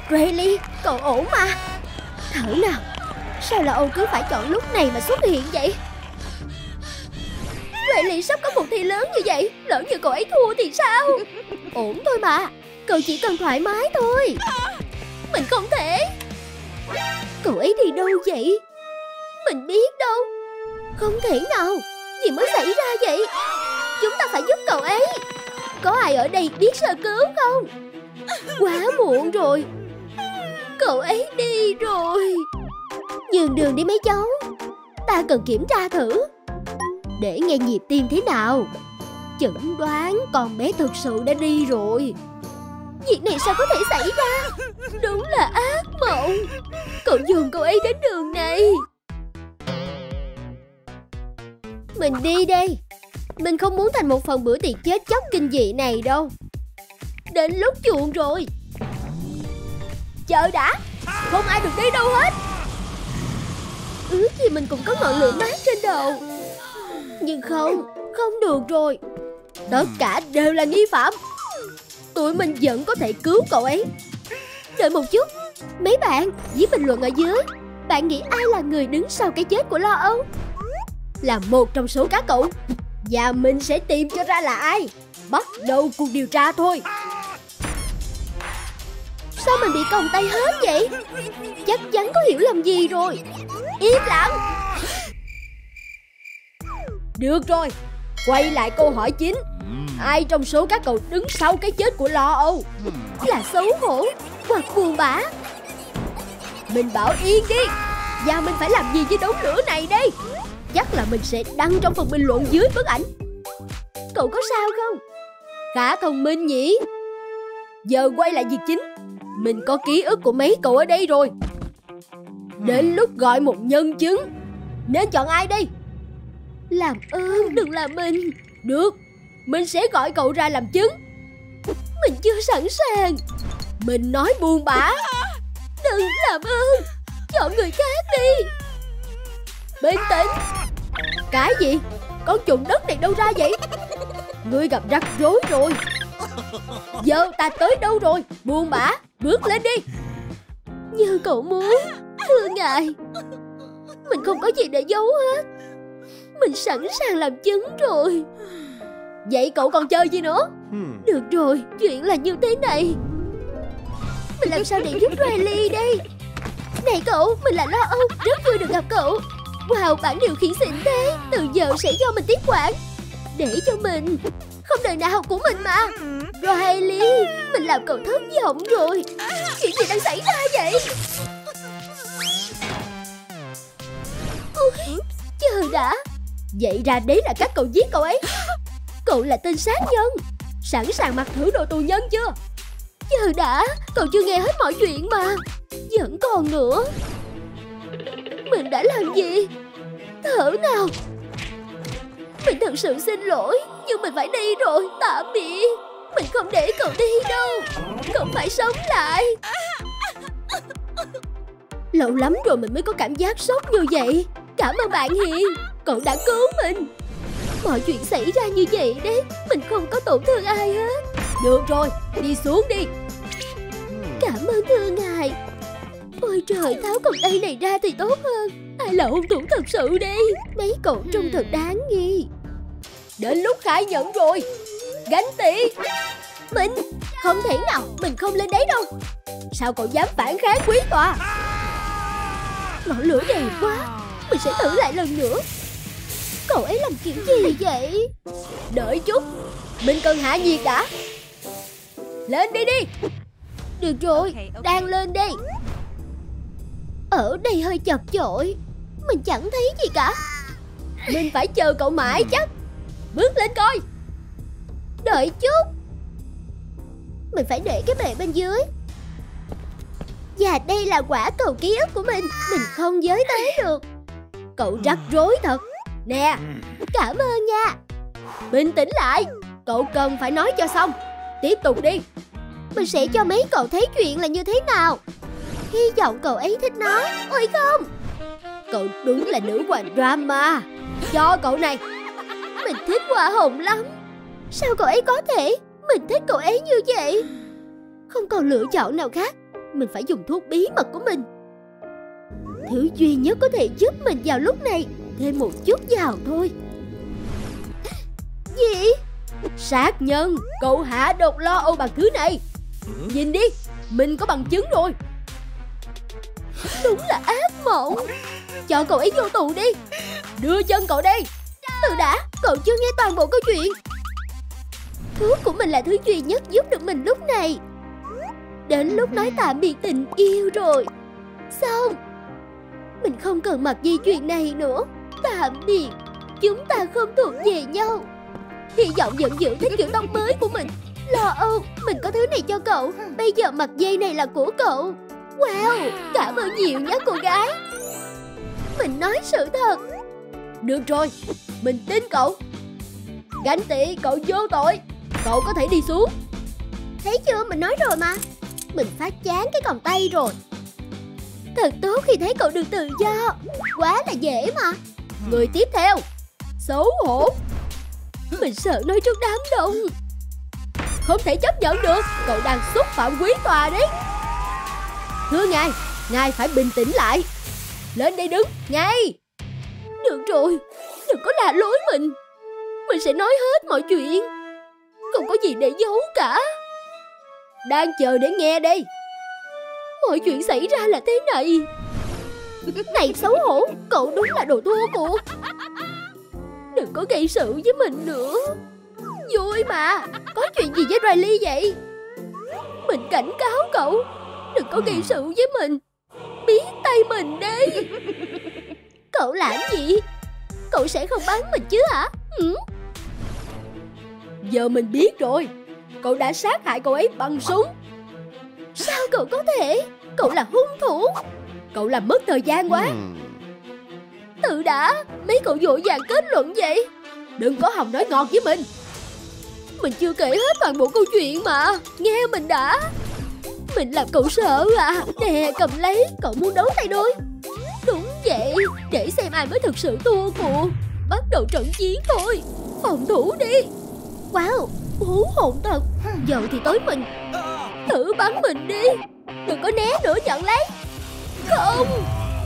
Riley, cậu ổn mà. Thở nào. Sao là Âu cứ phải chọn lúc này mà xuất hiện vậy? Riley sắp có cuộc thi lớn như vậy, lỡ như cậu ấy thua thì sao? Ổn thôi mà, cậu chỉ cần thoải mái thôi. Mình không thể. Cậu ấy đi đâu vậy? Mình biết đâu. Không thể nào. Gì mới xảy ra vậy? Chúng ta phải giúp cậu ấy. Có ai ở đây biết sơ cứu không? Quá muộn rồi. Cậu ấy đi rồi. Nhường đường đi mấy cháu. Ta cần kiểm tra thử để nghe nhịp tim thế nào. Chẩn đoán con bé thực sự đã đi rồi. Việc này sao có thể xảy ra? Đúng là ác mộng. Cậu dồn cậu ấy đến đường này. Mình đi đây. Mình không muốn thành một phần bữa tiệc chết chóc kinh dị này đâu. Đến lúc chuộng rồi. Chờ đã. Không ai được đi đâu hết. Ước gì mình cũng có ngọn lửa mát trên đầu. Nhưng không được rồi. Tất cả đều là nghi phạm. Tụi mình vẫn có thể cứu cậu ấy. Đợi một chút. Mấy bạn, viết bình luận ở dưới. Bạn nghĩ ai là người đứng sau cái chết của Lo Âu? Là một trong số các cậu. Và mình sẽ tìm cho ra là ai. Bắt đầu cuộc điều tra thôi. Sao mình bị còng tay hết vậy? Chắc chắn có hiểu lầm gì rồi. Im lặng. Được rồi, quay lại câu hỏi chính. Ai trong số các cậu đứng sau cái chết của Lo Âu? Là xấu hổ hoặc buồn bã? Mình bảo yên đi. Và mình phải làm gì với đống lửa này đây? Chắc là mình sẽ đăng trong phần bình luận dưới bức ảnh. Cậu có sao không? Khá thông minh nhỉ. Giờ quay lại việc chính. Mình có ký ức của mấy cậu ở đây rồi. Đến lúc gọi một nhân chứng. Nên chọn ai đây? Làm ơn đừng là mình. Được, mình sẽ gọi cậu ra làm chứng. Mình chưa sẵn sàng. Mình nói buồn bã. Đừng, làm ơn, chọn người khác đi. Bình tĩnh. Cái gì? Con trùng đất này đâu ra vậy? Ngươi gặp rắc rối rồi. Giờ ta tới đâu rồi? Buồn bã, bước lên đi. Như cậu muốn. Thưa ngài, mình không có gì để giấu hết. Mình sẵn sàng làm chứng rồi. Vậy cậu còn chơi gì nữa? Được rồi, chuyện là như thế này. Mình làm sao để giúp Riley đây? Này cậu, mình là Lo Âu, rất vui được gặp cậu. Wow, bản điều khiển xịn thế. Từ giờ sẽ do mình tiếp quản. Để cho mình. Không đời nào học của mình mà. Riley, mình làm cậu thất vọng rồi. Chuyện gì đang xảy ra vậy? Ôi, chờ đã. Vậy ra đấy là cách cậu giết cậu ấy. Cậu là tên sát nhân. Sẵn sàng mặc thử đồ tù nhân chưa? Chờ đã, cậu chưa nghe hết mọi chuyện mà. Vẫn còn nữa. Mình đã làm gì? Thở nào. Mình thật sự xin lỗi. Nhưng mình phải đi rồi, tạm biệt. Mình không để cậu đi đâu. Cậu phải sống lại. Lâu lắm rồi mình mới có cảm giác sốc như vậy. Cảm ơn bạn Hiền. Cậu đã cứu mình. Mọi chuyện xảy ra như vậy đấy. Mình không có tổn thương ai hết. Được rồi, đi xuống đi. Cảm ơn thưa ngài. Ôi trời, tháo còng tay này ra thì tốt hơn. Ai là hung thủ thật sự đây? Mấy cậu trông thật đáng nghi. Đến lúc khai nhận rồi. Gánh tiền. Mình không thể nào. Mình không lên đấy đâu. Sao cậu dám phản kháng quý tòa? Ngọn lửa đẹp quá. Mình sẽ thử lại lần nữa. Cậu ấy làm kiểu gì vậy? Đợi chút. Mình cần hạ nhiệt đã. Lên đi đi. Được rồi, đang lên đây. Ở đây hơi chật chội. Mình chẳng thấy gì cả. Mình phải chờ cậu mãi chắc. Bước lên coi. Đợi chút. Mình phải để cái bệ bên dưới. Và đây là quả cầu ký ức của mình. Mình không giới tới được. Cậu rắc rối thật. Nè, cảm ơn nha. Bình tĩnh lại. Cậu cần phải nói cho xong. Tiếp tục đi. Mình sẽ cho mấy cậu thấy chuyện là như thế nào. Hy vọng cậu ấy thích nó. Ôi không. Cậu đúng là nữ hoàng drama. Cho cậu này. Mình thích hoa hồng lắm. Sao cậu ấy có thể? Mình thích cậu ấy như vậy. Không còn lựa chọn nào khác. Mình phải dùng thuốc bí mật của mình. Thứ duy nhất có thể giúp mình vào lúc này. Thêm một chút vào thôi. Gì? Sát nhân. Cậu hạ độc lo âu bằng thứ này. Nhìn đi, mình có bằng chứng rồi. Đúng là ác mộng. Cho cậu ấy vô tù đi. Đưa chân cậu đây. Từ đã, cậu chưa nghe toàn bộ câu chuyện. Thuốc của mình là thứ duy nhất giúp được mình lúc này. Đến lúc nói tạm biệt tình yêu rồi. Xong. Mình không cần mặc dây chuyền này nữa. Tạm biệt. Chúng ta không thuộc về nhau. Hy vọng vẫn giữ thích kiểu tóc mới của mình. Lo âu, mình có thứ này cho cậu. Bây giờ mặt dây này là của cậu. Wow, cảm ơn nhiều nhé cô gái. Mình nói sự thật. Được rồi, mình tin cậu. Gánh tị, cậu vô tội. Cậu có thể đi xuống. Thấy chưa, mình nói rồi mà. Mình phát chán cái còng tay rồi. Thật tốt khi thấy cậu được tự do. Quá là dễ mà. Người tiếp theo. Xấu hổ. Mình sợ nói trước đám đông. Không thể chấp nhận được. Cậu đang xúc phạm quý tòa đấy. Thưa ngài, ngài phải bình tĩnh lại. Lên đây đứng, ngay. Được rồi, đừng có la lối mình. Mình sẽ nói hết mọi chuyện. Không có gì để giấu cả. Đang chờ để nghe đây. Mọi chuyện xảy ra là thế này. Này xấu hổ, cậu đúng là đồ thua cuộc. Đừng có gây sự với mình nữa. Vui mà. Có chuyện gì với Riley vậy? Mình cảnh cáo cậu, đừng có gây sự với mình. Biết tay mình đi. Cậu làm gì? Cậu sẽ không bắn mình chứ hả? Giờ mình biết rồi. Cậu đã sát hại cậu ấy bằng súng. Sao cậu có thể? Cậu là hung thủ. Cậu làm mất thời gian quá. Tự đã. Mấy cậu vội vàng kết luận vậy. Đừng có hòng nói ngọt với mình. Mình chưa kể hết toàn bộ câu chuyện mà. Nghe mình đã. Mình làm cậu sợ à? Nè, cầm lấy. Cậu muốn đấu tay đôi? Đúng vậy. Để xem ai mới thực sự thua cuộc. Bắt đầu trận chiến thôi. Phòng thủ đi. Wow, hú hồn thật. Giờ thì tới mình. Thử bắn mình đi. Đừng có né nữa, nhận lấy. Không.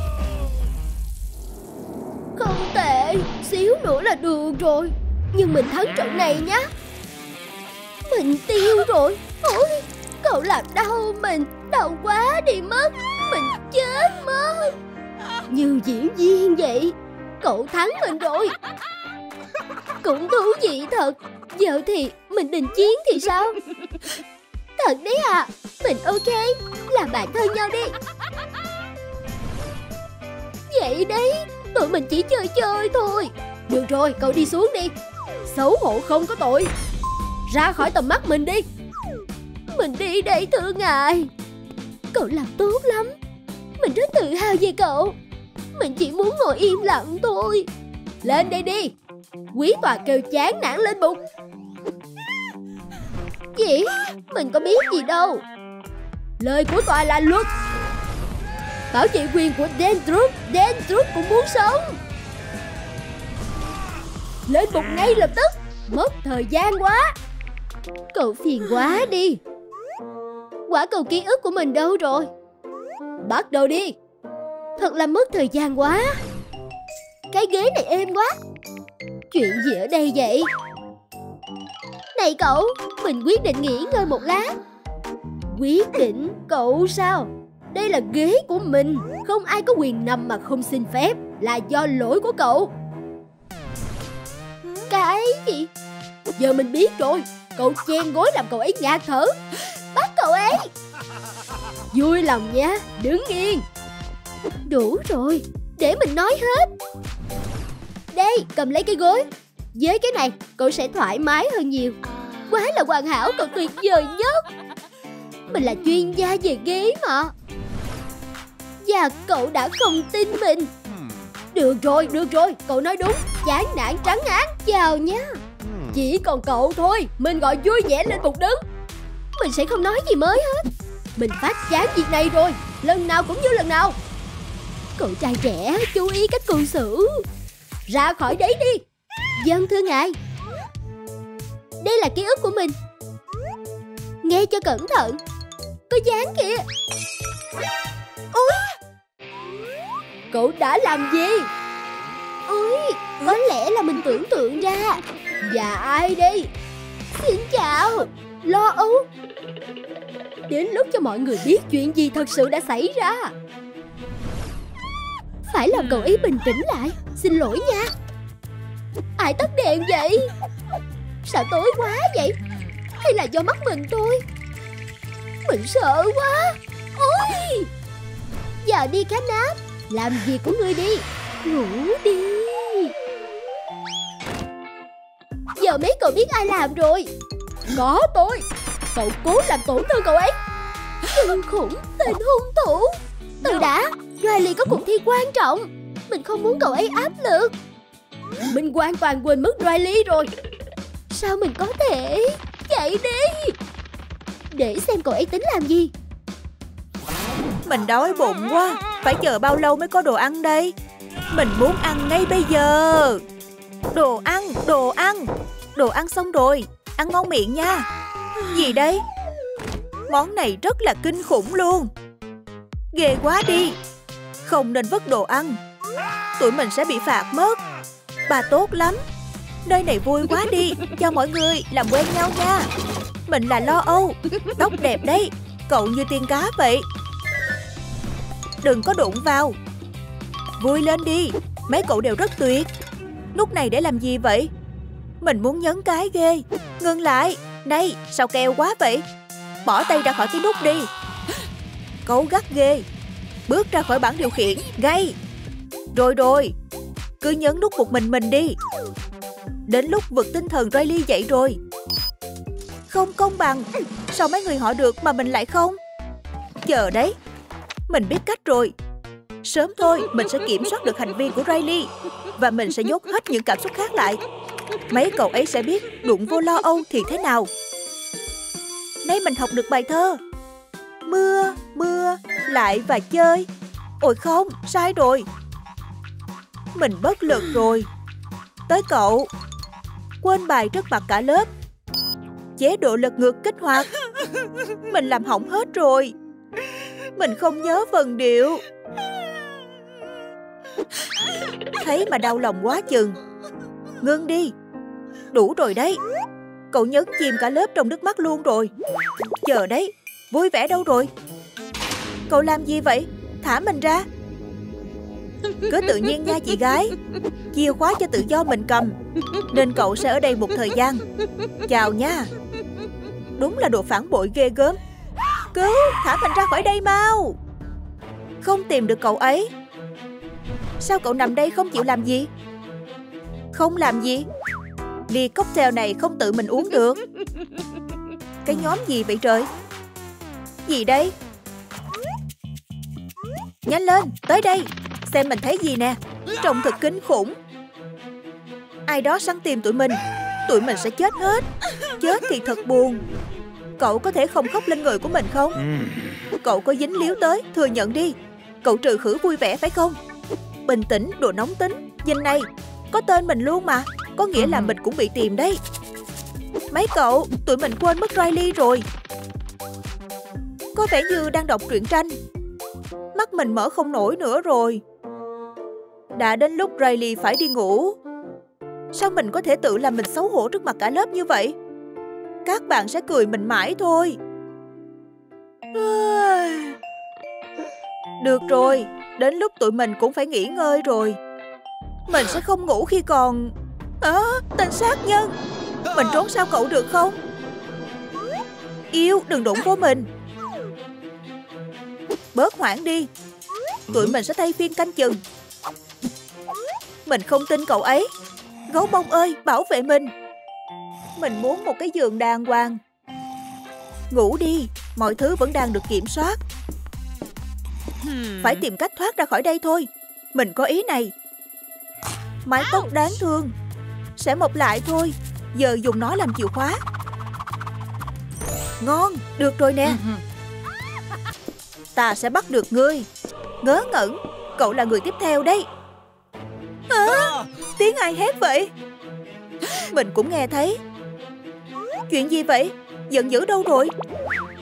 Không tệ. Xíu nữa là được rồi. Nhưng mình thắng trận này nhá. Mình tiêu rồi. Ôi, cậu làm đau mình. Đau quá đi mất. Mình chết mất. Như diễn viên vậy. Cậu thắng mình rồi. Cũng thú vị thật. Giờ thì mình đình chiến thì sao? Thật đấy à. Mình ok. Làm bạn thân nhau đi. Vậy đấy. Tụi mình chỉ chơi chơi thôi. Được rồi, cậu đi xuống đi. Xấu hổ không có tội. Ra khỏi tầm mắt mình đi. Mình đi đây thưa ngài. Cậu làm tốt lắm. Mình rất tự hào về cậu. Mình chỉ muốn ngồi im lặng thôi. Lên đây đi. Quý tòa kêu chán nản lên bục. Gì? Mình có biết gì đâu. Lời của tòa là luật. Bảo vệ quyền của Dendruck. Dendruck cũng muốn sống. Lên bục ngay lập tức. Mất thời gian quá. Cậu phiền quá đi. Quả cầu ký ức của mình đâu rồi? Bắt đầu đi. Thật là mất thời gian quá. Cái ghế này êm quá. Chuyện gì ở đây vậy? Này cậu, mình quyết định nghỉ ngơi một lát. Quyết định? Cậu sao? Đây là ghế của mình. Không ai có quyền nằm mà không xin phép. Là do lỗi của cậu. Cái gì? Giờ mình biết rồi. Cậu chen gối làm cậu ấy ngạt thở. Bắt cậu ấy. Vui lòng nha. Đứng yên. Đủ rồi. Để mình nói hết. Đây, cầm lấy cái gối. Với cái này, cậu sẽ thoải mái hơn nhiều. Quá là hoàn hảo, cậu tuyệt vời nhất. Mình là chuyên gia về ghế mà. Và cậu đã không tin mình. Được rồi, cậu nói đúng. Chán nản trắng án. Chào nhé. Chỉ còn cậu thôi. Mình gọi vui vẻ lên bục đứng. Mình sẽ không nói gì mới hết. Mình phát chán việc này rồi. Lần nào cũng như lần nào. Cậu trai trẻ, chú ý cách cư xử. Ra khỏi đấy đi. Vâng thưa ngài. Đây là ký ức của mình. Nghe cho cẩn thận. Có dán kìa. Cậu đã làm gì? Ôi, có lẽ là mình tưởng tượng ra. Và ai đây? Xin chào, lo âu. Đến lúc cho mọi người biết chuyện gì thật sự đã xảy ra. Phải làm cậu ấy bình tĩnh lại. Xin lỗi nha. Ai tắt đèn vậy? Sao tối quá vậy? Hay là do mắt mình thôi? Mình sợ quá. Ôi! Giờ đi cá náp. Làm việc của ngươi đi. Ngủ đi. Giờ mấy cậu biết ai làm rồi. Có tôi. Cậu cố làm tổn thương cậu ấy. Kinh khủng, tên hung thủ. Từ đã, Riley có cuộc thi quan trọng. Mình không muốn cậu ấy áp lực. Mình hoàn toàn quên mất Riley rồi. Sao mình có thể? Chạy đi. Để xem cậu ấy tính làm gì. Mình đói bụng quá. Phải chờ bao lâu mới có đồ ăn đây? Mình muốn ăn ngay bây giờ. Đồ ăn, đồ ăn. Đồ ăn xong rồi. Ăn ngon miệng nha. Gì đây? Món này rất là kinh khủng luôn. Ghê quá đi. Không nên vứt đồ ăn. Tụi mình sẽ bị phạt mất. Bà tốt lắm. Nơi này vui quá đi. Cho mọi người làm quen nhau nha. Mình là Lo Âu. Tóc đẹp đấy. Cậu như tiên cá vậy. Đừng có đụng vào. Vui lên đi. Mấy cậu đều rất tuyệt. Nút này để làm gì vậy? Mình muốn nhấn cái ghê. Ngừng lại. Này, sao keo quá vậy? Bỏ tay ra khỏi cái nút đi. Cậu gắt ghê. Bước ra khỏi bảng điều khiển. Gay. Rồi. Cứ nhấn nút một mình đi. Đến lúc vực tinh thần Riley dậy rồi. Không công bằng. Sao mấy người họ được mà mình lại không? Chờ đấy. Mình biết cách rồi. Sớm thôi mình sẽ kiểm soát được hành vi của Riley. Và mình sẽ nhốt hết những cảm xúc khác lại. Mấy cậu ấy sẽ biết đụng vô Lo Âu thì thế nào. Nay mình học được bài thơ. Mưa, lại và chơi. Ôi không, sai rồi. Mình bất lực rồi. Tới cậu. Quên bài trước mặt cả lớp. Chế độ lật ngược kích hoạt. Mình làm hỏng hết rồi. Mình không nhớ phần điệu. Thấy mà đau lòng quá chừng. Ngưng đi. Đủ rồi đấy. Cậu nhấn chìm cả lớp trong nước mắt luôn rồi. Chờ đấy. Vui vẻ đâu rồi? Cậu làm gì vậy? Thả mình ra. Cứ tự nhiên nha chị gái. Chìa khóa cho tự do mình cầm. Nên cậu sẽ ở đây một thời gian. Chào nha. Đúng là đồ phản bội ghê gớm. Cứu, thả mình ra khỏi đây mau. Không tìm được cậu ấy. Sao cậu nằm đây không chịu làm gì? Không làm gì? Ly cocktail này không tự mình uống được. Cái nhóm gì vậy trời? Gì đây? Nhanh lên, tới đây. Xem mình thấy gì nè. Trông thật kinh khủng. Ai đó săn tìm tụi mình. Tụi mình sẽ chết hết. Chết thì thật buồn. Cậu có thể không khóc lên người của mình không? Cậu có dính líu tới, thừa nhận đi. Cậu trừ khử vui vẻ phải không? Bình tĩnh, đồ nóng tính. Nhìn này, có tên mình luôn mà. Có nghĩa là mình cũng bị tìm đấy. Mấy cậu, tụi mình quên mất Riley rồi. Có vẻ như đang đọc truyện tranh. Mắt mình mở không nổi nữa rồi. Đã đến lúc Riley phải đi ngủ. Sao mình có thể tự làm mình xấu hổ trước mặt cả lớp như vậy? Các bạn sẽ cười mình mãi thôi. Được rồi, đến lúc tụi mình cũng phải nghỉ ngơi rồi. Mình sẽ không ngủ khi còn... tên sát nhân. Mình trốn sao cậu được không? Yêu, đừng đụng vô mình. Bớt hoảng đi. Tụi mình sẽ thay phiên canh chừng. Mình không tin cậu ấy. Gấu bông ơi, bảo vệ mình. Mình muốn một cái giường đàng hoàng. Ngủ đi, mọi thứ vẫn đang được kiểm soát. Phải tìm cách thoát ra khỏi đây thôi. Mình có ý này. Mái tóc đáng thương. Sẽ mọc lại thôi. Giờ dùng nó làm chìa khóa. Ngon, được rồi nè. Ta sẽ bắt được ngươi. Ngớ ngẩn, cậu là người tiếp theo đấy. Tiếng ai hét vậy? Mình cũng nghe thấy. Chuyện gì vậy? Giận dữ đâu rồi?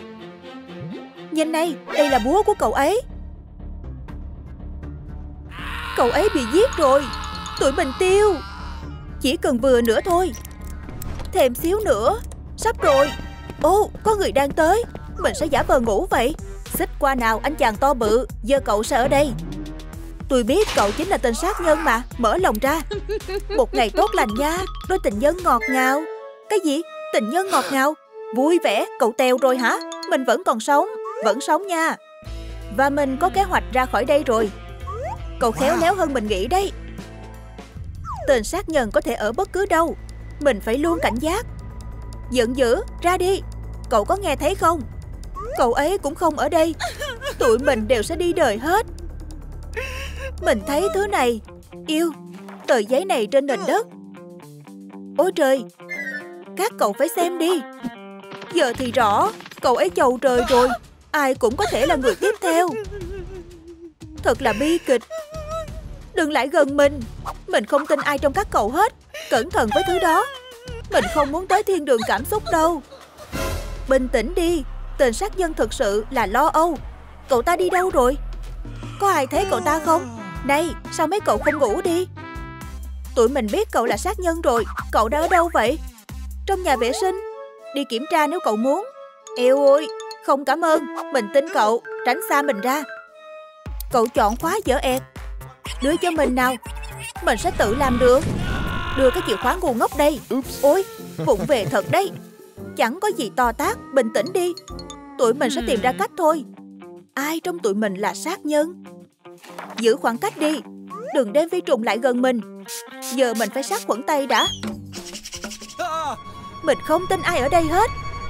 Nhìn này, đây là búa của cậu ấy. Cậu ấy bị giết rồi. Tụi mình tiêu. Chỉ cần vừa nữa thôi. Thêm xíu nữa. Sắp rồi. Ô, có người đang tới. Mình sẽ giả vờ ngủ vậy. Xích qua nào anh chàng to bự. Giờ cậu sẽ ở đây. Tôi biết cậu chính là tên sát nhân mà. Mở lòng ra. Một ngày tốt lành nha. Đôi tình nhân ngọt ngào. Cái gì? Tình nhân ngọt ngào? Vui vẻ. Cậu tèo rồi hả? Mình vẫn còn sống. Vẫn sống nha. Và mình có kế hoạch ra khỏi đây rồi. Cậu khéo léo hơn mình nghĩ đấy. Tên sát nhân có thể ở bất cứ đâu. Mình phải luôn cảnh giác. Giận dữ, ra đi. Cậu có nghe thấy không? Cậu ấy cũng không ở đây. Tụi mình đều sẽ đi đời hết. Mình thấy thứ này. Yêu, tờ giấy này trên nền đất. Ôi trời, các cậu phải xem đi. Giờ thì rõ, cậu ấy chầu trời rồi. Ai cũng có thể là người tiếp theo. Thật là bi kịch. Đừng lại gần mình. Mình không tin ai trong các cậu hết. Cẩn thận với thứ đó. Mình không muốn tới thiên đường cảm xúc đâu. Bình tĩnh đi. Tên sát nhân thực sự là lo âu. Cậu ta đi đâu rồi? Có ai thấy cậu ta không? Này, sao mấy cậu không ngủ đi? Tụi mình biết cậu là sát nhân rồi. Cậu đã ở đâu vậy? Trong nhà vệ sinh. Đi kiểm tra nếu cậu muốn. Eo ơi, không cảm ơn. Mình tin cậu. Tránh xa mình ra. Cậu chọn khóa dở ẹt. Đưa cho mình nào. Mình sẽ tự làm được. Đưa cái chìa khóa ngu ngốc đây. Ôi, vụng về thật đấy. Chẳng có gì to tát. Bình tĩnh đi. Tụi mình sẽ tìm ra cách thôi. Ai trong tụi mình là sát nhân? Giữ khoảng cách đi. Đừng đem vi trùng lại gần mình. Giờ mình phải sát khuẩn tay đã. Mình không tin ai ở đây hết.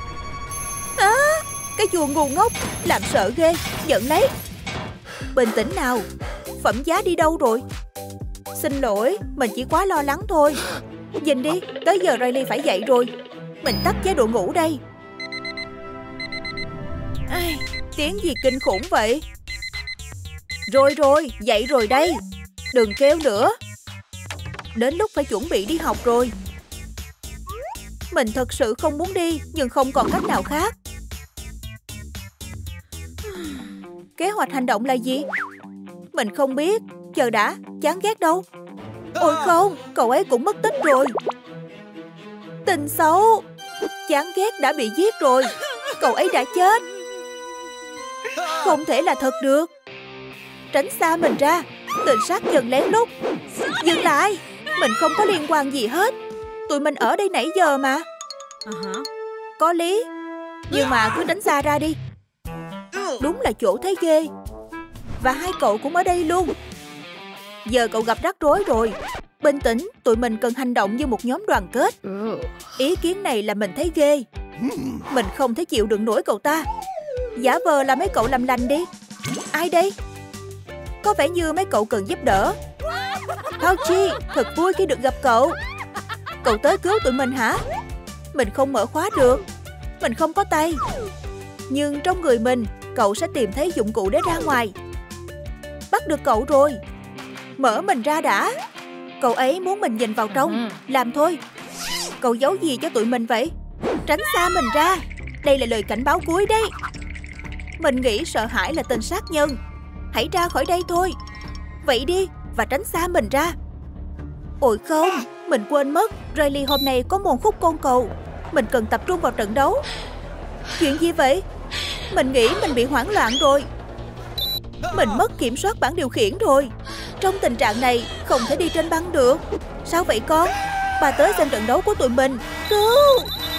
Cái chuồng ngu ngốc. Làm sợ ghê. Giận lấy. Bình tĩnh nào. Phẩm giá đi đâu rồi? Xin lỗi, mình chỉ quá lo lắng thôi. Nhìn đi, tới giờ Riley phải dậy rồi. Mình tắt chế độ ngủ đây. Tiếng gì kinh khủng vậy? Rồi, dậy rồi đây. Đừng kêu nữa. Đến lúc phải chuẩn bị đi học rồi. Mình thật sự không muốn đi, nhưng không còn cách nào khác. Kế hoạch hành động là gì? Mình không biết. Chờ đã, chán ghét đâu. Ôi không, cậu ấy cũng mất tích rồi. Tình xấu. Chán ghét đã bị giết rồi. Cậu ấy đã chết. Không thể là thật được. Tránh xa mình ra. Tên sát nhân lén lút. Dừng lại. Mình không có liên quan gì hết. Tụi mình ở đây nãy giờ mà. Có lý. Nhưng mà cứ tránh xa ra đi. Đúng là chỗ thấy ghê. Và hai cậu cũng ở đây luôn. Giờ cậu gặp rắc rối rồi. Bình tĩnh, tụi mình cần hành động như một nhóm đoàn kết. Ý kiến này là mình thấy ghê. Mình không thể chịu đựng nổi cậu ta. Giả vờ là mấy cậu làm lành đi. Ai đây? Có vẻ như mấy cậu cần giúp đỡ. Pouchy, thật vui khi được gặp cậu. Cậu tới cứu tụi mình hả? Mình không mở khóa được. Mình không có tay. Nhưng trong người mình, cậu sẽ tìm thấy dụng cụ để ra ngoài. Bắt được cậu rồi. Mở mình ra đã. Cậu ấy muốn mình nhìn vào trong. Làm thôi. Cậu giấu gì cho tụi mình vậy? Tránh xa mình ra. Đây là lời cảnh báo cuối đấy. Mình nghĩ sợ hãi là tên sát nhân. Hãy ra khỏi đây thôi. Vậy đi. Và tránh xa mình ra. Ôi không. Mình quên mất Riley hôm nay có môn khúc côn cầu. Mình cần tập trung vào trận đấu. Chuyện gì vậy? Mình nghĩ mình bị hoảng loạn rồi. Mình mất kiểm soát bảng điều khiển rồi. Trong tình trạng này không thể đi trên băng được. Sao vậy con? Bà tới xem trận đấu của tụi mình. Cứu!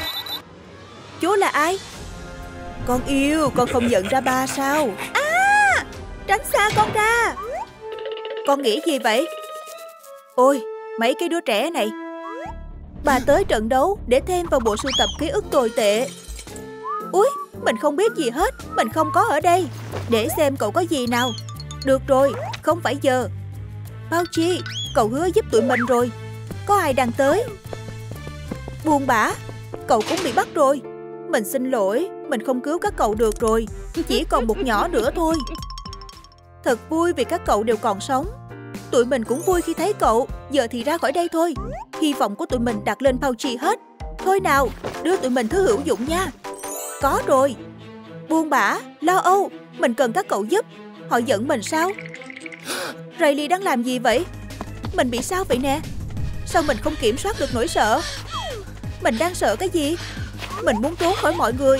Chú là ai? Con yêu, con không nhận ra ba sao? Tránh xa con ra. Con nghĩ gì vậy? Ôi, mấy cái đứa trẻ này. Bà tới trận đấu để thêm vào bộ sưu tập ký ức tồi tệ. Úi, mình không biết gì hết. Mình không có ở đây. Để xem cậu có gì nào. Được rồi, không phải giờ. Pouchy, cậu hứa giúp tụi mình rồi. Có ai đang tới? Buồn bã. Cậu cũng bị bắt rồi. Mình xin lỗi. Mình không cứu các cậu được rồi. Chỉ còn một nhỏ nữa thôi. Thật vui vì các cậu đều còn sống. Tụi mình cũng vui khi thấy cậu. Giờ thì ra khỏi đây thôi. Hy vọng của tụi mình đặt lên Pouchy hết. Thôi nào, đưa tụi mình thứ hữu dụng nha. Có rồi. Buồn bã, lo âu. Mình cần các cậu giúp. Họ giận mình sao? Riley đang làm gì vậy? Mình bị sao vậy nè? Sao mình không kiểm soát được nỗi sợ? Mình đang sợ cái gì? Mình muốn trốn khỏi mọi người.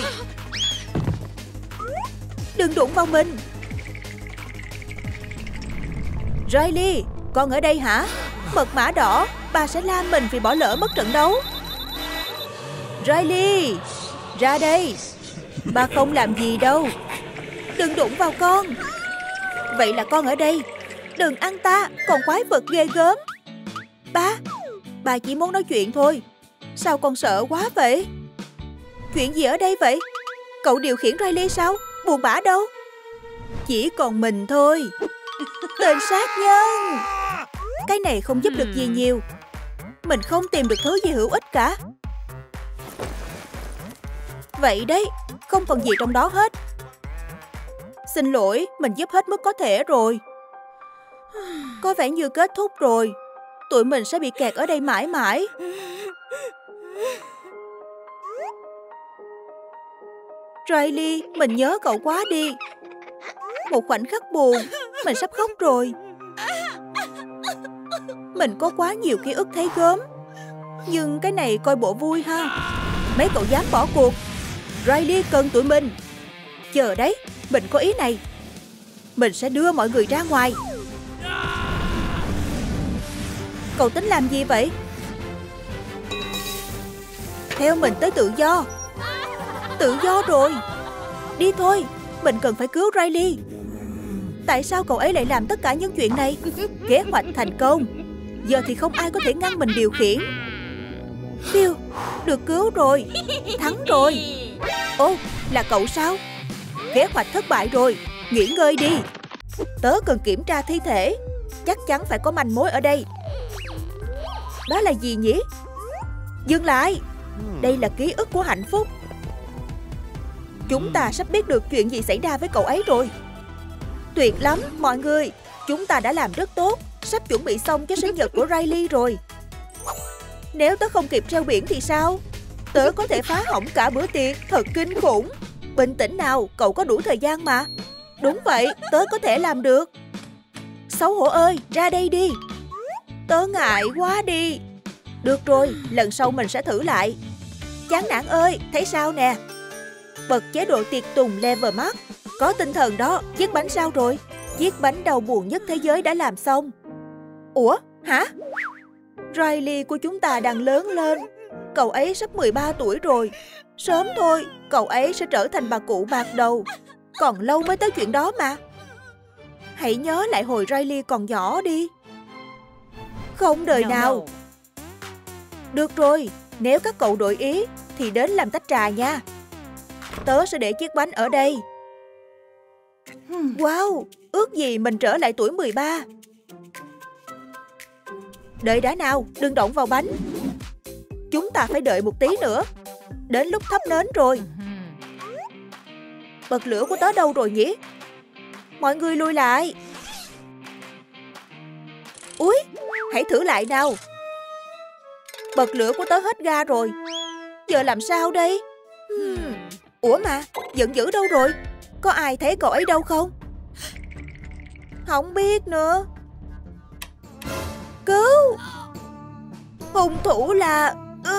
Đừng đụng vào mình. Riley, con ở đây hả? Mật mã đỏ, bà sẽ la mình vì bỏ lỡ mất trận đấu. Riley, ra đây. Bà không làm gì đâu. Đừng đụng vào con. Vậy là con ở đây. Đừng ăn ta, con quái vật ghê gớm. Bà chỉ muốn nói chuyện thôi. Sao con sợ quá vậy? Chuyện gì ở đây vậy? Cậu điều khiển Riley sao? Buồn bã đâu? Chỉ còn mình thôi. Tên sát nhân. Cái này không giúp được gì nhiều. Mình không tìm được thứ gì hữu ích cả. Vậy đấy, không còn gì trong đó hết. Xin lỗi, mình giúp hết mức có thể rồi. Có vẻ như kết thúc rồi. Tụi mình sẽ bị kẹt ở đây mãi mãi. Riley, mình nhớ cậu quá đi. Một khoảnh khắc buồn, mình sắp khóc rồi. Mình có quá nhiều ký ức thấy gớm. Nhưng cái này coi bộ vui ha. Mấy cậu dám bỏ cuộc. Riley cần tụi mình. Chờ đấy, mình có ý này. Mình sẽ đưa mọi người ra ngoài. Cậu tính làm gì vậy? Theo mình tới tự do. Tự do rồi. Đi thôi, mình cần phải cứu Riley. Tại sao cậu ấy lại làm tất cả những chuyện này? Kế hoạch thành công. Giờ thì không ai có thể ngăn mình điều khiển. Phiêu, được cứu rồi. Thắng rồi. Ô, là cậu sao? Kế hoạch thất bại rồi. Nghỉ ngơi đi. Tớ cần kiểm tra thi thể. Chắc chắn phải có manh mối ở đây. Đó là gì nhỉ? Dừng lại. Đây là ký ức của hạnh phúc. Chúng ta sắp biết được chuyện gì xảy ra với cậu ấy rồi. Tuyệt lắm mọi người. Chúng ta đã làm rất tốt. Sắp chuẩn bị xong cho sinh nhật của Riley rồi. Nếu tớ không kịp treo biển thì sao? Tớ có thể phá hỏng cả bữa tiệc. Thật kinh khủng. Bình tĩnh nào, cậu có đủ thời gian mà. Đúng vậy, tớ có thể làm được. Xấu hổ ơi, ra đây đi. Tớ ngại quá đi. Được rồi, lần sau mình sẽ thử lại. Chán nản ơi, thấy sao nè? Bật chế độ tiệc tùng level max. Có tinh thần đó. Chiếc bánh sao rồi? Chiếc bánh đau buồn nhất thế giới đã làm xong. Ủa, hả? Riley của chúng ta đang lớn lên. Cậu ấy sắp 13 tuổi rồi. Sớm thôi, cậu ấy sẽ trở thành bà cụ bạc đầu. Còn lâu mới tới chuyện đó mà. Hãy nhớ lại hồi Riley còn nhỏ đi. Không đời nào. Được rồi, nếu các cậu đổi ý thì đến làm tách trà nha. Tớ sẽ để chiếc bánh ở đây. Wow, ước gì mình trở lại tuổi 13. Đợi đã nào, đừng động vào bánh. Chúng ta phải đợi một tí nữa. Đến lúc thắp nến rồi. Bật lửa của tớ đâu rồi nhỉ? Mọi người lùi lại. Úi, hãy thử lại nào. Bật lửa của tớ hết ga rồi. Giờ làm sao đây? Ủa mà, giận dữ đâu rồi? Có ai thấy cậu ấy đâu không? Không biết nữa. Cứu! Hung thủ là...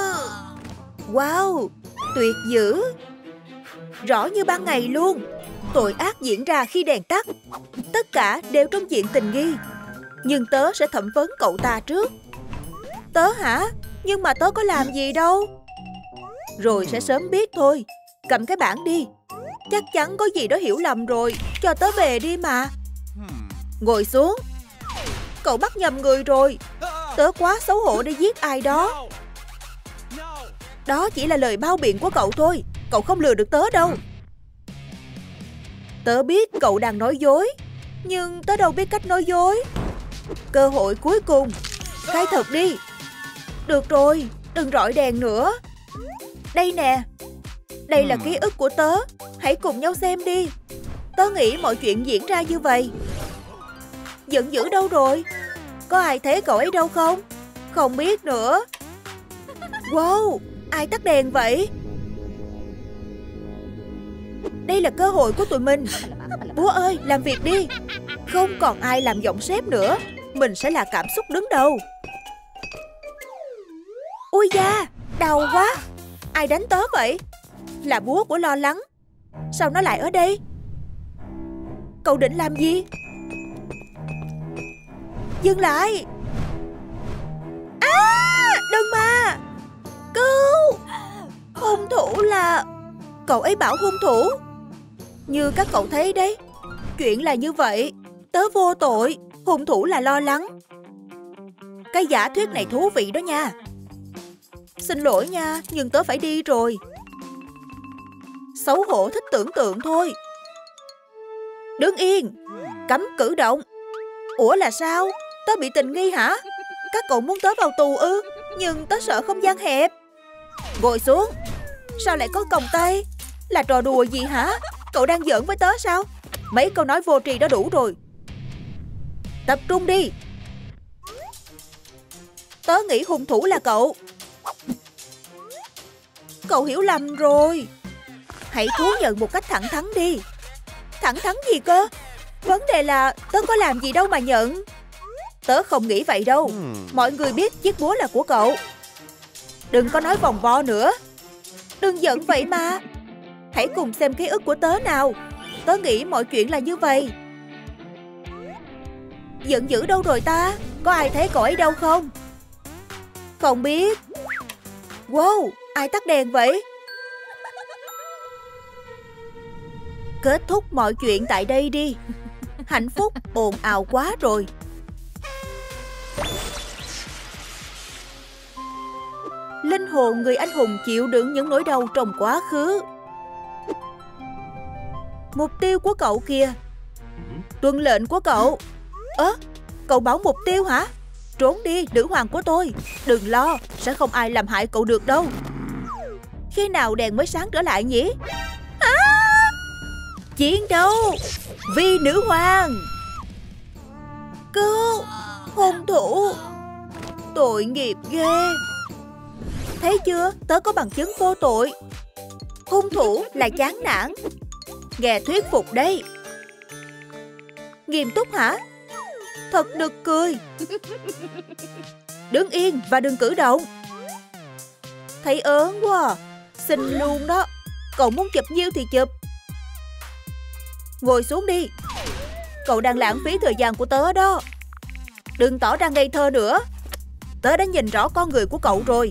Wow, tuyệt dữ. Rõ như ban ngày luôn. Tội ác diễn ra khi đèn tắt. Tất cả đều trong diện tình nghi. Nhưng tớ sẽ thẩm vấn cậu ta trước. Tớ hả? Nhưng mà tớ có làm gì đâu. Rồi sẽ sớm biết thôi. Cầm cái bảng đi. Chắc chắn có gì đó hiểu lầm rồi. Cho tớ về đi mà. Ngồi xuống. Cậu bắt nhầm người rồi. Tớ quá xấu hổ để giết ai đó. Đó chỉ là lời bao biện của cậu thôi. Cậu không lừa được tớ đâu. Tớ biết cậu đang nói dối. Nhưng tớ đâu biết cách nói dối. Cơ hội cuối cùng. Khai thật đi. Được rồi, đừng rọi đèn nữa. Đây nè. Đây là ký ức của tớ. Hãy cùng nhau xem đi. Tớ nghĩ mọi chuyện diễn ra như vậy. Giận dữ đâu rồi? Có ai thấy cậu ấy đâu không? Không biết nữa. Wow, ai tắt đèn vậy? Đây là cơ hội của tụi mình. Búa ơi, làm việc đi. Không còn ai làm giọng sếp nữa. Mình sẽ là cảm xúc đứng đầu. Ui da, đau quá. Ai đánh tớ vậy? Là búa của lo lắng. Sao nó lại ở đây? Cậu định làm gì? Dừng lại. Đừng mà. Cứu. Hung thủ là... Cậu ấy bảo hung thủ. Như các cậu thấy đấy, chuyện là như vậy. Tớ vô tội, hung thủ là lo lắng. Cái giả thuyết này thú vị đó nha. Xin lỗi nha, nhưng tớ phải đi rồi. Xấu hổ thích tưởng tượng thôi. Đứng yên. Cấm cử động. Ủa là sao? Tớ bị tình nghi hả? Các cậu muốn tớ vào tù ư? Nhưng tớ sợ không gian hẹp. Ngồi xuống. Sao lại có còng tay? Là trò đùa gì hả? Cậu đang giỡn với tớ sao? Mấy câu nói vô tri đó đủ rồi. Tập trung đi. Tớ nghĩ hung thủ là cậu. Cậu hiểu lầm rồi. Hãy thú nhận một cách thẳng thắn đi. Thẳng thắn gì cơ? Vấn đề là tớ có làm gì đâu mà nhận. Tớ không nghĩ vậy đâu. Mọi người biết chiếc búa là của cậu. Đừng có nói vòng vo nữa. Đừng giận vậy mà. Hãy cùng xem ký ức của tớ nào. Tớ nghĩ mọi chuyện là như vậy. Giận dữ đâu rồi ta? Có ai thấy cậu ấy đâu không? Không biết. Wow, ai tắt đèn vậy? Kết thúc mọi chuyện tại đây đi. Hạnh phúc ồn ào quá rồi. Linh hồn người anh hùng chịu đựng những nỗi đau trong quá khứ. Mục tiêu của cậu kìa. Tuân lệnh của cậu. Cậu bảo mục tiêu hả? Trốn đi, nữ hoàng của tôi. Đừng lo, sẽ không ai làm hại cậu được đâu. Khi nào đèn mới sáng trở lại nhỉ? Chiến đấu vì nữ hoàng. Cứu hung thủ. Tội nghiệp ghê. Thấy chưa, tớ có bằng chứng vô tội. Hung thủ là chán nản. Nghe thuyết phục đấy. Nghiêm túc hả? Thật nực cười. Đứng yên và đừng cử động. Thấy ớn quá à. Xin luôn đó. Cậu muốn chụp nhiêu thì chụp. Ngồi xuống đi. Cậu đang lãng phí thời gian của tớ đó. Đừng tỏ ra ngây thơ nữa. Tớ đã nhìn rõ con người của cậu rồi.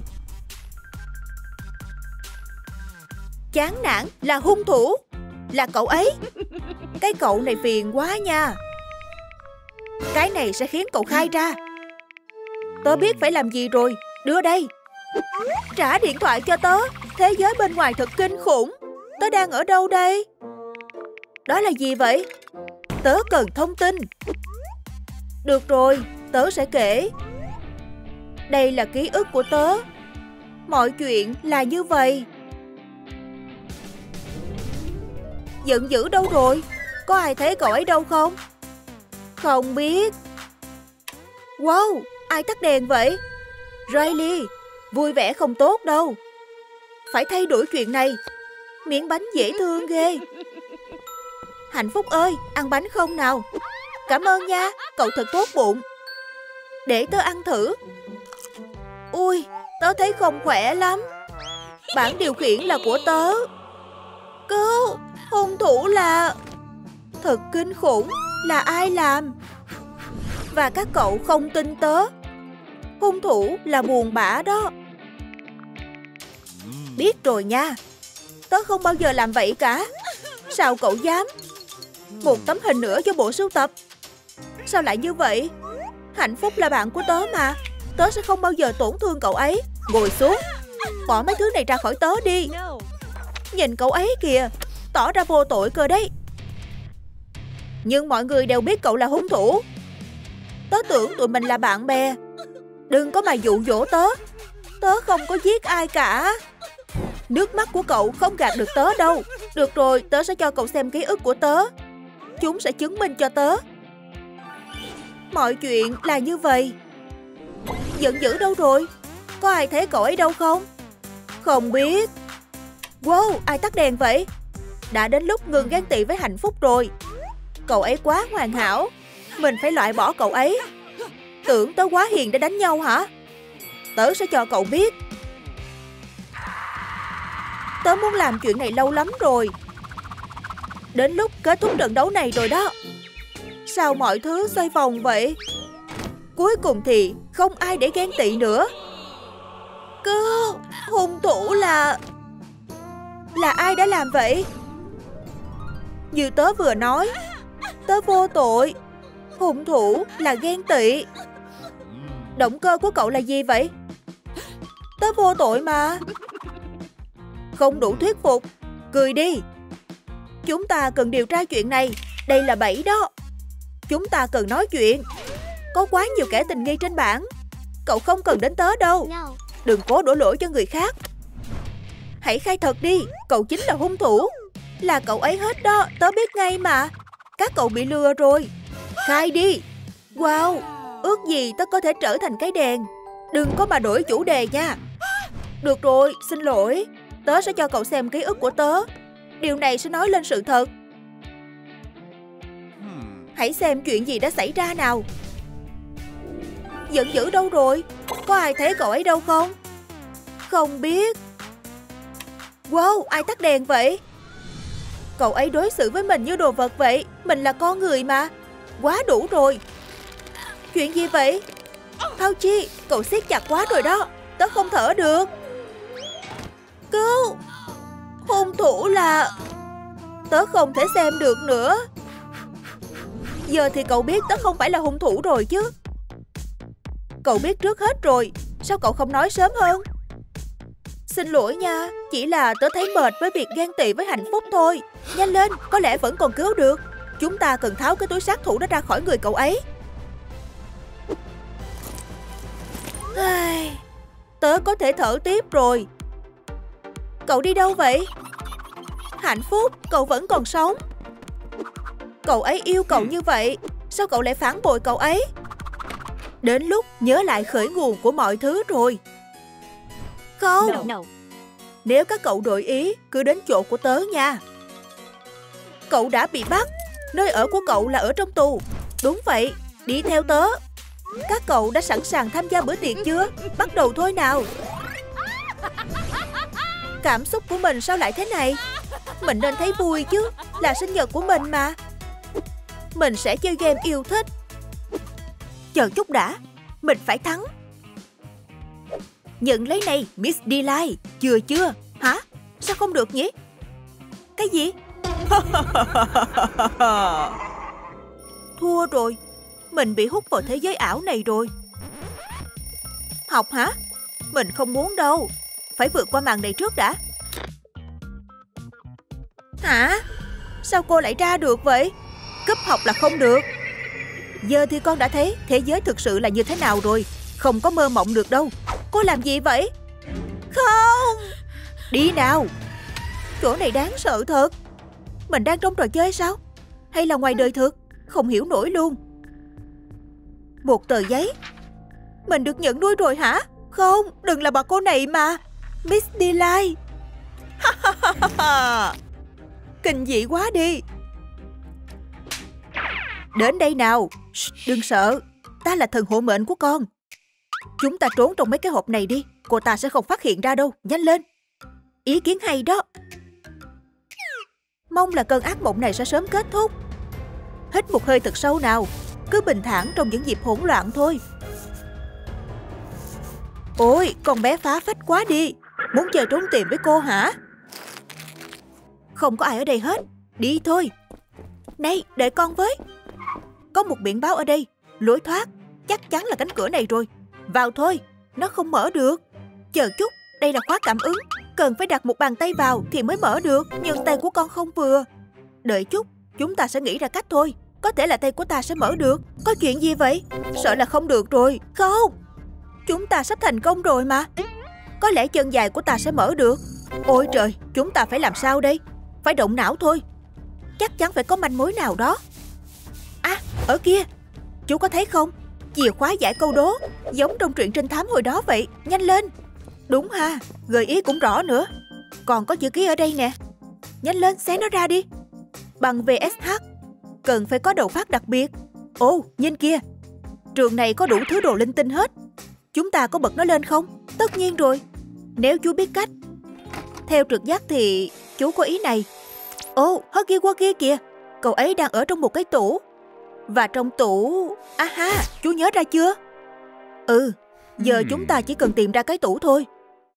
Chán nản là hung thủ. Là cậu ấy. Cái cậu này phiền quá nha. Cái này sẽ khiến cậu khai ra. Tớ biết phải làm gì rồi. Đưa đây. Trả điện thoại cho tớ. Thế giới bên ngoài thật kinh khủng. Tớ đang ở đâu đây? Đó là gì vậy? Tớ cần thông tin. Được rồi, tớ sẽ kể. Đây là ký ức của tớ. Mọi chuyện là như vậy. Giận dữ đâu rồi? Có ai thấy cậu ấy đâu không? Không biết. Wow, ai tắt đèn vậy? Riley, vui vẻ không tốt đâu. Phải thay đổi chuyện này. Miếng bánh dễ thương ghê. Hạnh Phúc ơi, ăn bánh không nào? Cảm ơn nha, cậu thật tốt bụng. Để tớ ăn thử. Ui, tớ thấy không khỏe lắm. Bảng điều khiển là của tớ. Cứu, hung thủ là... Thật kinh khủng, là ai làm? Và các cậu không tin tớ. Hung thủ là buồn bã đó. Biết rồi nha. Tớ không bao giờ làm vậy cả. Sao cậu dám? Một tấm hình nữa cho bộ sưu tập. Sao lại như vậy? Hạnh Phúc là bạn của tớ mà. Tớ sẽ không bao giờ tổn thương cậu ấy. Ngồi xuống. Bỏ mấy thứ này ra khỏi tớ đi. Nhìn cậu ấy kìa. Tỏ ra vô tội cơ đấy. Nhưng mọi người đều biết cậu là hung thủ. Tớ tưởng tụi mình là bạn bè. Đừng có mà dụ dỗ tớ. Tớ không có giết ai cả. Nước mắt của cậu không gạt được tớ đâu. Được rồi, tớ sẽ cho cậu xem ký ức của tớ. Chúng sẽ chứng minh cho tớ. Mọi chuyện là như vậy. Giận dữ đâu rồi? Có ai thấy cậu ấy đâu không? Không biết. Wow, ai tắt đèn vậy? Đã đến lúc ngừng ghen tị với Hạnh Phúc rồi. Cậu ấy quá hoàn hảo. Mình phải loại bỏ cậu ấy. Tưởng tớ quá hiền để đánh nhau hả? Tớ sẽ cho cậu biết. Tớ muốn làm chuyện này lâu lắm rồi. Đến lúc kết thúc trận đấu này rồi đó. Sao mọi thứ xoay vòng vậy? Cuối cùng thì không ai để ghen tị nữa. Hung thủ là ai đã làm vậy? Như tớ vừa nói, tớ vô tội. Hung thủ là ghen tị. Động cơ của cậu là gì vậy? Tớ vô tội mà. Không đủ thuyết phục. Cười đi. Chúng ta cần điều tra chuyện này. Đây là bẫy đó. Chúng ta cần nói chuyện. Có quá nhiều kẻ tình nghi trên bảng. Cậu không cần đến tớ đâu. Đừng cố đổ lỗi cho người khác. Hãy khai thật đi. Cậu chính là hung thủ. Là cậu ấy hết đó. Tớ biết ngay mà. Các cậu bị lừa rồi. Khai đi. Wow, ước gì tớ có thể trở thành cái đèn. Đừng có mà đổi chủ đề nha. Được rồi, xin lỗi. Tớ sẽ cho cậu xem ký ức của tớ. Điều này sẽ nói lên sự thật. Hãy xem chuyện gì đã xảy ra nào. Giận dữ đâu rồi? Có ai thấy cậu ấy đâu không? Không biết. Wow, ai tắt đèn vậy? Cậu ấy đối xử với mình như đồ vật vậy. Mình là con người mà. Quá đủ rồi. Chuyện gì vậy? Pauchi, cậu siết chặt quá rồi đó. Tớ không thở được. Cứu. Hung thủ là... Tớ không thể xem được nữa. Giờ thì cậu biết tớ không phải là hung thủ rồi chứ. Cậu biết trước hết rồi. Sao cậu không nói sớm hơn? Xin lỗi nha. Chỉ là tớ thấy mệt với việc ghen tị với hạnh phúc thôi. Nhanh lên, có lẽ vẫn còn cứu được. Chúng ta cần tháo cái túi sát thủ đó ra khỏi người cậu ấy. Tớ có thể thở tiếp rồi. Cậu đi đâu vậy? Hạnh phúc, cậu vẫn còn sống. Cậu ấy yêu cậu như vậy. Sao cậu lại phản bội cậu ấy? Đến lúc nhớ lại khởi nguồn của mọi thứ rồi. Không. Nếu các cậu đổi ý, cứ đến chỗ của tớ nha. Cậu đã bị bắt. Nơi ở của cậu là ở trong tù. Đúng vậy, đi theo tớ. Các cậu đã sẵn sàng tham gia bữa tiệc chưa? Bắt đầu thôi nào. Cảm xúc của mình sao lại thế này? Mình nên thấy vui chứ. Là sinh nhật của mình mà. Mình sẽ chơi game yêu thích. Chờ chút đã. Mình phải thắng. Nhận lấy này, Miss Delight. Chưa. Hả? Sao không được nhỉ? Cái gì? Thua rồi. Mình bị hút vào thế giới ảo này rồi. Học hả? Mình không muốn đâu. Phải vượt qua màn này trước đã. Hả? Sao cô lại ra được vậy? Cúp học là không được. Giờ thì con đã thấy thế giới thực sự là như thế nào rồi. Không có mơ mộng được đâu. Cô làm gì vậy? Không. Đi nào. Chỗ này đáng sợ thật. Mình đang trong trò chơi sao? Hay là ngoài đời thực? Không hiểu nổi luôn. Một tờ giấy. Mình được nhận nuôi rồi hả? Không, đừng là bà cô này mà. Miss Delight. Kinh dị quá đi. Đến đây nào. Đừng sợ. Ta là thần hộ mệnh của con. Chúng ta trốn trong mấy cái hộp này đi. Cô ta sẽ không phát hiện ra đâu. Nhanh lên. Ý kiến hay đó. Mong là cơn ác mộng này sẽ sớm kết thúc. Hít một hơi thật sâu nào. Cứ bình thản trong những dịp hỗn loạn thôi. Ôi, con bé phá phách quá đi. Muốn chơi trốn tìm với cô hả? Không có ai ở đây hết. Đi thôi. Này, đợi con với. Có một biển báo ở đây. Lối thoát. Chắc chắn là cánh cửa này rồi. Vào thôi. Nó không mở được. Chờ chút, đây là khóa cảm ứng. Cần phải đặt một bàn tay vào thì mới mở được. Nhưng tay của con không vừa. Đợi chút, chúng ta sẽ nghĩ ra cách thôi. Có thể là tay của ta sẽ mở được. Có chuyện gì vậy? Sợ là không được rồi. Không. Chúng ta sắp thành công rồi mà. Có lẽ chân dài của ta sẽ mở được. Ôi trời, chúng ta phải làm sao đây? Phải động não thôi. Chắc chắn phải có manh mối nào đó. À, ở kia. Chú có thấy không? Chìa khóa giải câu đố. Giống trong truyện trinh thám hồi đó vậy. Nhanh lên. Đúng ha, gợi ý cũng rõ nữa. Còn có chữ ký ở đây nè. Nhanh lên, xé nó ra đi. Bằng VSH. Cần phải có đầu phát đặc biệt. Ồ, nhìn kìa, trường này có đủ thứ đồ linh tinh hết. Chúng ta có bật nó lên không? Tất nhiên rồi, nếu chú biết cách. Theo trực giác thì chú có ý này. Ồ, Huggy Wuggy kìa, cậu ấy đang ở trong một cái tủ. Và trong tủ... Aha, chú nhớ ra chưa? Ừ, giờ chúng ta chỉ cần tìm ra cái tủ thôi.